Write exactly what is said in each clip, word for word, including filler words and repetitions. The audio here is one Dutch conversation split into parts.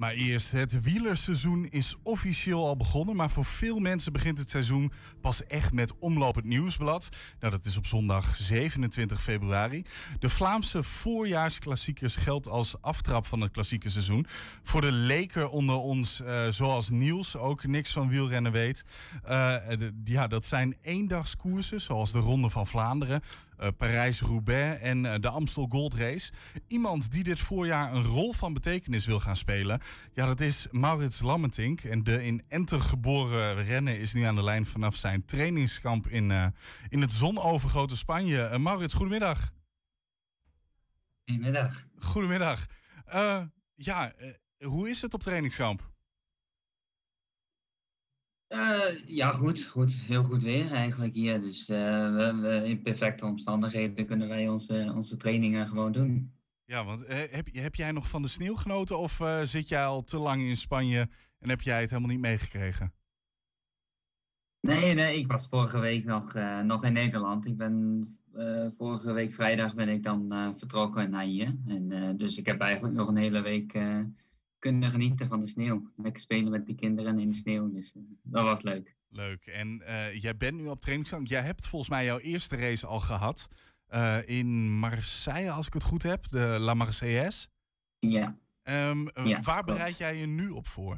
Maar eerst, het wielerseizoen is officieel al begonnen, maar voor veel mensen begint het seizoen pas echt met Omloop het Nieuwsblad. Nou, dat is op zondag zevenentwintig februari. De Vlaamse voorjaarsklassiekers geldt als aftrap van het klassieke seizoen. Voor de leker onder ons, uh, zoals Niels, ook niks van wielrennen weet. Uh, de, ja, dat zijn eendagskoersen, zoals de Ronde van Vlaanderen, Uh, Parijs-Roubaix en uh, de Amstel Gold Race. Iemand die dit voorjaar een rol van betekenis wil gaan spelen, ja, dat is Maurits Lammertink. En de in Enter geboren renner is nu aan de lijn vanaf zijn trainingskamp in, uh, in het zonovergoten Spanje. Uh, Maurits, goedemiddag. Goedemiddag. Goedemiddag. Uh, ja, uh, hoe is het op trainingskamp? Uh, ja, goed, goed. Heel goed weer eigenlijk hier. Dus uh, we, we, in perfecte omstandigheden kunnen wij onze, onze trainingen gewoon doen. Ja, want uh, heb, heb jij nog van de sneeuw genoten of uh, zit jij al te lang in Spanje en heb jij het helemaal niet meegekregen? Nee, nee, ik was vorige week nog, uh, nog in Nederland. Ik ben uh, vorige week vrijdag ben ik dan uh, vertrokken naar hier. En, uh, dus ik heb eigenlijk nog een hele week uh, kunnen genieten van de sneeuw. Lekker spelen met die kinderen in de sneeuw. Dus uh, dat was leuk. Leuk. En uh, jij bent nu op trainingskamp. Jij hebt volgens mij jouw eerste race al gehad. Uh, in Marseille, als ik het goed heb. De La Marseillaise. Ja. Um, uh, ja waar bereid jij je nu op voor?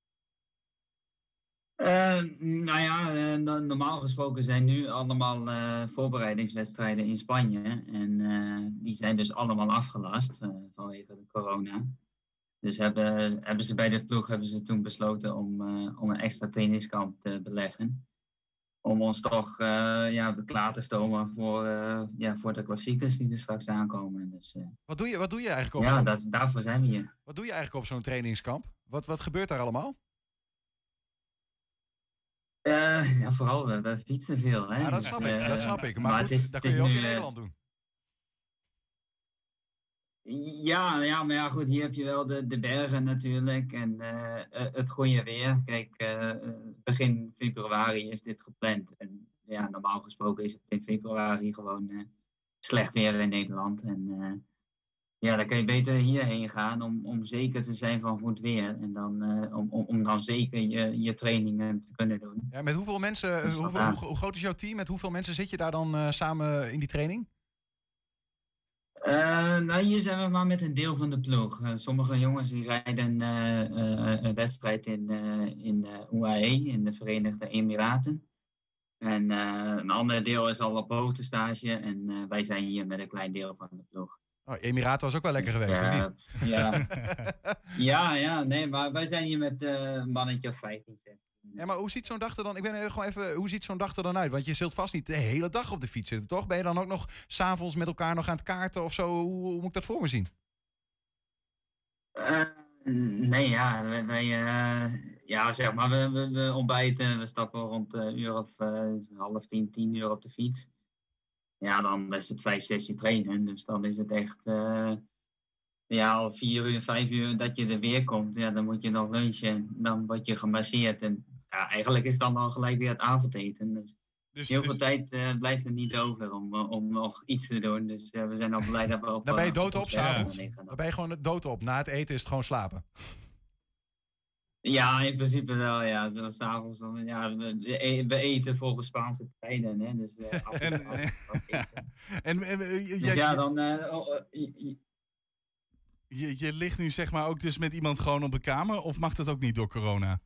Uh, nou ja, uh, no- normaal gesproken zijn nu allemaal uh, voorbereidingswedstrijden in Spanje. En uh, die zijn dus allemaal afgelast uh, vanwege de corona. Dus hebben, hebben ze bij de ploeg hebben ze toen besloten om, uh, om een extra trainingskamp te beleggen. Om ons toch uh, ja, klaar te stomen voor, uh, ja, voor de klassiekers die er straks aankomen. Dus, uh, wat, doe je, wat doe je eigenlijk op ja, zo'n... dat, daarvoor zijn we hier. Wat doe je eigenlijk op zo'n trainingskamp? Wat, wat gebeurt daar allemaal? Uh, ja, vooral, we, we fietsen veel. Hè? Ja, dat snap dus, ik, uh, dat snap ik. Maar, maar goed, het is, dat het kun je is ook nu, in Nederland doen. Ja, ja, maar ja, goed, hier heb je wel de, de bergen natuurlijk en uh, het goede weer. Kijk, uh, begin februari is dit gepland. En ja, normaal gesproken is het in februari gewoon uh, slecht weer in Nederland. En uh, ja, dan kan je beter hierheen gaan om, om zeker te zijn van goed weer. En dan, uh, om, om, om dan zeker je, je trainingen te kunnen doen. Ja, met hoeveel mensen, Dus hoeveel, hoe, hoe groot is jouw team? Met hoeveel mensen zit je daar dan uh, samen in die training? Uh, nou, hier zijn we maar met een deel van de ploeg. Uh, sommige jongens die rijden uh, uh, een wedstrijd in, uh, in uh, U A E, in de Verenigde Emiraten. En uh, een ander deel is al op botenstage en uh, wij zijn hier met een klein deel van de ploeg. Oh, Emiraten was ook wel lekker geweest, uh, of niet? Ja. ja, ja, nee, maar wij zijn hier met uh, een mannetje of vijftien. Ja, maar hoe ziet zo'n dag er dan? Ik ben gewoon even. Hoe ziet zo'n dag er dan uit? Want je zult vast niet de hele dag op de fiets zitten, toch? Ben je dan ook nog 's avonds met elkaar nog aan het kaarten of zo? Hoe, hoe moet ik dat voor me zien? Uh, nee, ja, wij, wij uh, ja, zeg maar, we, we, we ontbijten, we stappen rond een uh, uur of uh, half tien, tien uur op de fiets. Ja, dan is het vijf, zes uur trainen, dus dan is het echt, uh, ja, al vier uur, vijf uur dat je er weer komt. Ja, dan moet je nog lunchen, dan word je gemasseerd en ja, eigenlijk is dan al gelijk weer het avondeten. Dus, dus heel dus... veel tijd uh, blijft er niet over om, uh, om nog iets te doen. Dus uh, we zijn al blij dat we op... Dan ben je dood op, s'avonds. Dan ben je gewoon dood op. Na het eten is het gewoon slapen. Ja, in principe wel, ja. Dus s'avonds, ja, we, we eten volgens Spaanse tijden, hè. Dus uh, af en toe eten. En, en uh, dus ja, ja, dan... Uh, oh, uh, je, je ligt nu zeg maar ook dus met iemand gewoon op de kamer, of mag dat ook niet door corona?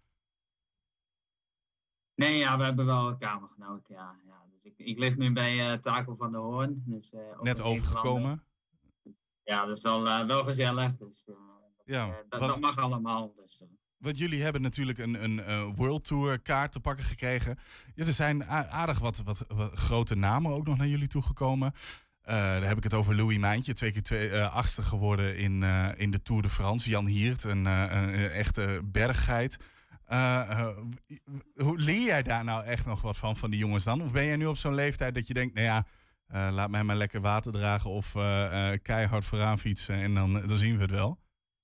Nee, ja, we hebben wel een kamergenoot, ja. ja. Dus ik, ik lig nu bij uh, Taco van der Hoorn. Dus, uh, net overgekomen? Ja, dat is wel, uh, wel gezellig. Dus, uh, ja, uh, dat, want, dat mag allemaal. Dus, uh. Want jullie hebben natuurlijk een, een uh, World Tour kaart te pakken gekregen. Ja, er zijn aardig wat, wat, wat grote namen ook nog naar jullie toegekomen. Uh, daar heb ik het over Louis Mijntje, twee keer twee, uh, achtste geworden in, uh, in de Tour de France. Jan Hiert, een, uh, een echte berggeit. Uh, uh, hoe leer jij daar nou echt nog wat van, van die jongens dan? Of ben jij nu op zo'n leeftijd dat je denkt, nou ja, uh, laat mij maar lekker water dragen of uh, uh, keihard vooraan fietsen en dan, dan zien we het wel?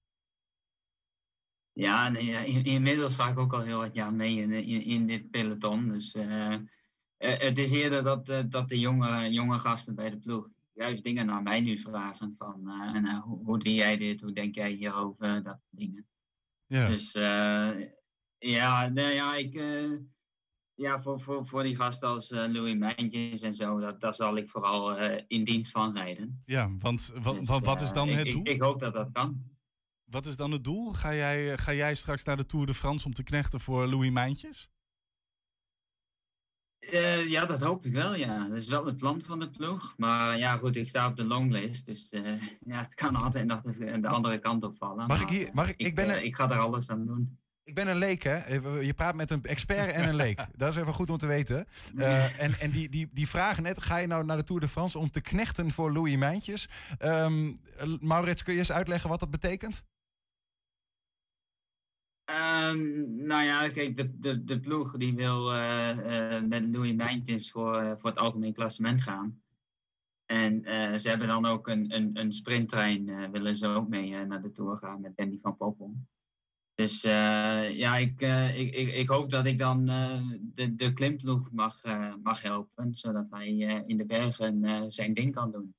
Ja, nee, in, inmiddels ga ik ook al heel wat jaar mee in, in, in dit peloton. Dus uh, uh, het is eerder dat, uh, dat de jonge, jonge gasten bij de ploeg juist dingen naar mij nu vragen. Van, uh, en, uh, hoe, hoe doe jij dit? Hoe denk jij hierover? Dat soort dingen. Ja. Dus uh, ja, nou ja, ik, uh, ja voor, voor, voor die gasten als uh, Louis Mijntjes en zo, dat, daar zal ik vooral uh, in dienst van rijden. Ja, want wat, dus, wat, wat is dan uh, het ik, doel? Ik, ik hoop dat dat kan. Wat is dan het doel? Ga jij, ga jij straks naar de Tour de France om te knechten voor Louis Mijntjes? Uh, ja, dat hoop ik wel, ja. Dat is wel het plan van de ploeg. Maar ja, goed, ik sta op de longlist. Dus uh, ja, het kan altijd nog de, de andere kant op vallen. Mag ik hier... Mag ik, ik, ik, ben uh, een, ik ga er alles aan doen. Ik ben een leek, hè? Je praat met een expert en een leek. Dat is even goed om te weten. Uh, en en die, die, die vragen net, ga je nou naar de Tour de France om te knechten voor Louis Mijntjes? Um, Maurits, kun je eens uitleggen wat dat betekent? Um, nou ja, kijk, de, de, de ploeg die wil uh, uh, met Louis Mijntjes voor, uh, voor het algemeen klassement gaan. En uh, ze hebben dan ook een, een, een sprinttrein, uh, willen ze ook mee uh, naar de Tour gaan met Danny van Poppel. Dus uh, ja, ik, uh, ik, ik, ik hoop dat ik dan uh, de, de klimploeg mag, uh, mag helpen, zodat hij uh, in de bergen uh, zijn ding kan doen.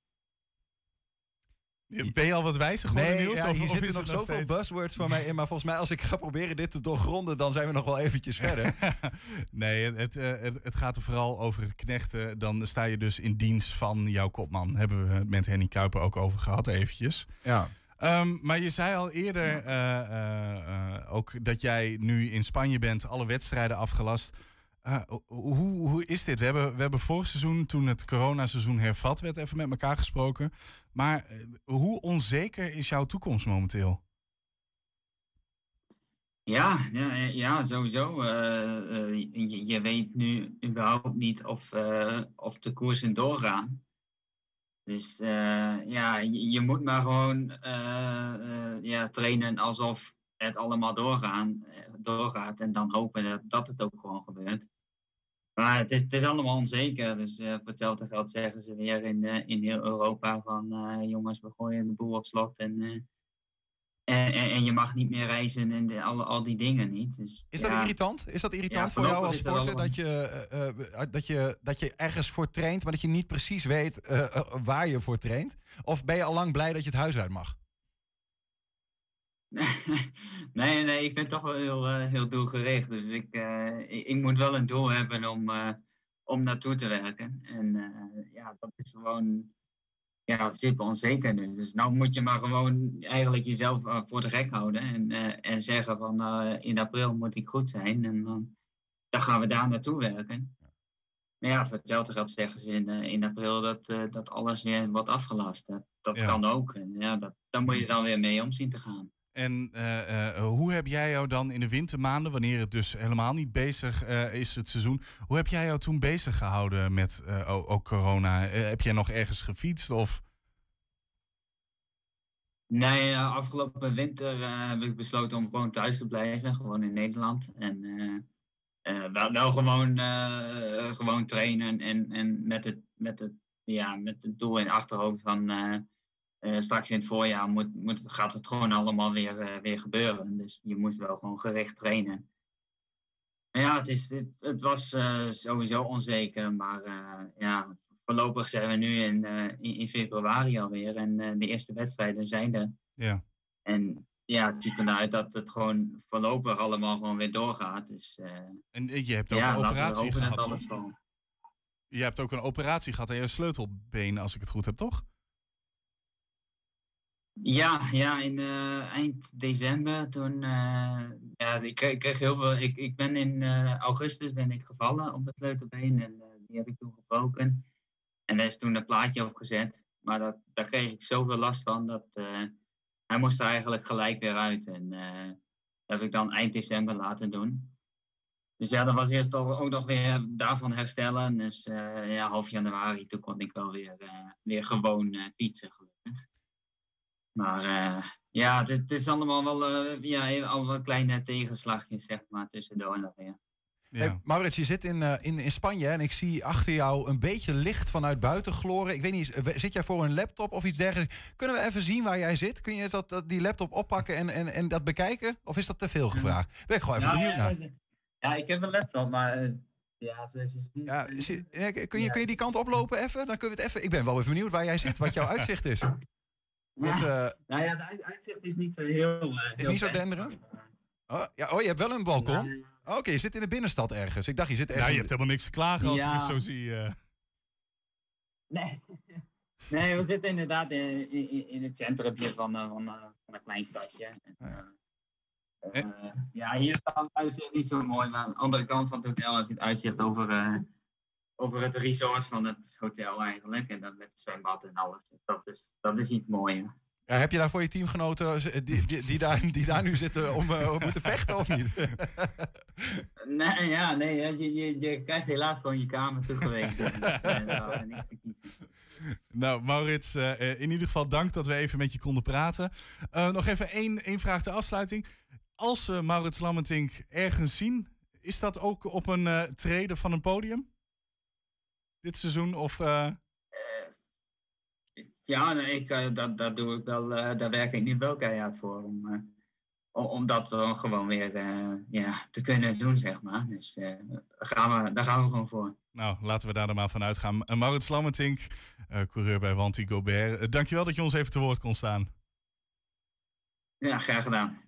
Ben je al wat wijzer geworden, nee, Niels? Ja, of, hier of zitten is nog het zoveel steeds... buzzwords voor mij in. Maar volgens mij, als ik ga proberen dit te doorgronden, dan zijn we nog wel eventjes verder. nee, het, het, het gaat er vooral over het knechten. Dan sta je dus in dienst van jouw kopman. Hebben we het met Henny Kuiper ook over gehad eventjes. Ja. Um, maar je zei al eerder uh, uh, uh, ook dat jij nu in Spanje bent, alle wedstrijden afgelast. Uh, hoe, hoe is dit? We hebben, we hebben vorig seizoen, toen het coronaseizoen hervat werd, even met elkaar gesproken. Maar uh, hoe onzeker is jouw toekomst momenteel? Ja, ja, ja sowieso. Uh, uh, je, je weet nu überhaupt niet of, uh, of de koersen doorgaan. Dus uh, ja, je, je moet maar gewoon uh, uh, ja, trainen alsof het allemaal doorgaan, doorgaat. En dan hopen dat, dat het ook gewoon gebeurt. Maar het is, het is allemaal onzeker. Dus uh, voor hetzelfde geld zeggen ze weer in, uh, in heel Europa van... Uh, jongens, we gooien de boel op slot en, uh, en, en, en je mag niet meer reizen en de, al, al die dingen niet. Dus, is dat ja, irritant? Is dat irritant ja, voor jou als dat sporter? Dat je, uh, uh, dat, je, dat je ergens voor traint, maar dat je niet precies weet uh, uh, waar je voor traint? Of ben je al lang blij dat je het huis uit mag? nee, nee, ik ben toch wel heel, uh, heel doelgericht. Dus ik, uh, ik, ik moet wel een doel hebben om, uh, om naartoe te werken. En uh, ja, dat is gewoon ja, super onzeker nu. Dus nou moet je maar gewoon eigenlijk jezelf uh, voor de gek houden. En, uh, en zeggen van uh, in april moet ik goed zijn. En uh, dan gaan we daar naartoe werken. Maar ja, voor hetzelfde geld zeggen ze in, uh, in april dat, uh, dat alles weer wordt afgelast. Dat, dat ja. kan ook. En ja, dat, daar moet je dan weer mee om zien te gaan. En uh, uh, hoe heb jij jou dan in de wintermaanden, wanneer het dus helemaal niet bezig uh, is, het seizoen, hoe heb jij jou toen bezig gehouden met uh, ook corona? Uh, heb jij nog ergens gefietst? Of? Nee, uh, afgelopen winter uh, heb ik besloten om gewoon thuis te blijven, gewoon in Nederland. En uh, uh, wel, wel gewoon, uh, gewoon trainen en, en met, het, met, het, ja, met het doel in het achterhoofd van... Uh, Uh, straks in het voorjaar moet, moet, gaat het gewoon allemaal weer, uh, weer gebeuren. Dus je moet wel gewoon gericht trainen. En ja, het, is, het, het was uh, sowieso onzeker. Maar uh, ja, voorlopig zijn we nu in, uh, in, in februari alweer. En uh, de eerste wedstrijden zijn er. Ja. En ja, het ziet ernaar uit dat het gewoon voorlopig allemaal gewoon weer doorgaat. Dus, uh, en je hebt ook ja, een operatie gehad. Dat alles gewoon... Je hebt ook een operatie gehad aan je sleutelbeen, als ik het goed heb, toch? Ja, ja, in uh, eind december toen, uh, ja, ik kreeg, ik kreeg heel veel, ik, ik ben in uh, augustus ben ik gevallen op het sleutelbeen en uh, die heb ik toen gebroken. En daar is toen een plaatje op gezet, maar dat, daar kreeg ik zoveel last van dat uh, hij moest er eigenlijk gelijk weer uit. En uh, dat heb ik dan eind december laten doen. Dus ja, dat was eerst toch ook nog weer daarvan herstellen. Dus uh, ja, half januari, toen kon ik wel weer, uh, weer gewoon uh, fietsen gelukkig. Maar uh, ja, het, het is allemaal wel uh, ja, allemaal kleine tegenslagjes, zeg maar, tussendoor nog weer. Ja. Hey, Maurits, je zit in, uh, in, in Spanje en ik zie achter jou een beetje licht vanuit buiten gloren. Ik weet niet, zit jij voor een laptop of iets dergelijks? Kunnen we even zien waar jij zit? Kun je dat, dat, die laptop oppakken en, en, en dat bekijken? Of is dat te veel gevraagd? Ben ik gewoon even ja, benieuwd naar. Ja, ja, ik heb een laptop, maar... Uh, ja, zoals je ziet... Ja, kun, je, kun je die kant oplopen even? Dan kunnen we het even... Ik ben wel even benieuwd waar jij zit, wat jouw uitzicht is. Ja, Wat, uh, nou ja, de uitzicht is niet zo heel... Uh, is niet zo denderend? Oh, ja, oh, je hebt wel een balkon? Ja. Oh, Oké, je zit in de binnenstad ergens. Ik dacht, je zit ergens... Ja, je hebt helemaal niks te klagen als Ja. ik het zo zie. eh. Nee. nee, we zitten inderdaad in, in, in het centrum van, uh, van, uh, van een klein stadje. En, uh, uh, ja, hier staat het uitzicht niet zo mooi, maar aan de andere kant van het hotel heb je het uitzicht over, uh, over het resort van het hotel eigenlijk. En dan met het zwembad en alles. Dat is, dat is iets moois. Ja, heb je daar voor je teamgenoten die, die, die, daar, die daar nu zitten om uh, om moeten vechten of niet? nee, ja, nee je, je, je krijgt helaas gewoon je kamer toegewezen. Dus, uh, daar is niks te kiezen. Nou, Maurits, uh, in ieder geval dank dat we even met je konden praten. Uh, nog even één, één vraag ter afsluiting. Als we uh, Maurits Lammertink ergens zien, is dat ook op een uh, trede van een podium? Dit seizoen of... Uh... Ja, nee, ik, uh, dat, dat doe ik wel, uh, daar werk ik nu wel keihard voor. Om, uh, om dat dan gewoon weer uh, ja, te kunnen doen, zeg maar. Dus uh, daar, gaan we, daar gaan we gewoon voor. Nou, laten we daar dan maar van uitgaan. Uh, Maurits Lammertink, uh, coureur bij Wanty Gobert. Uh, dankjewel dat je ons even te woord kon staan. Ja, graag gedaan.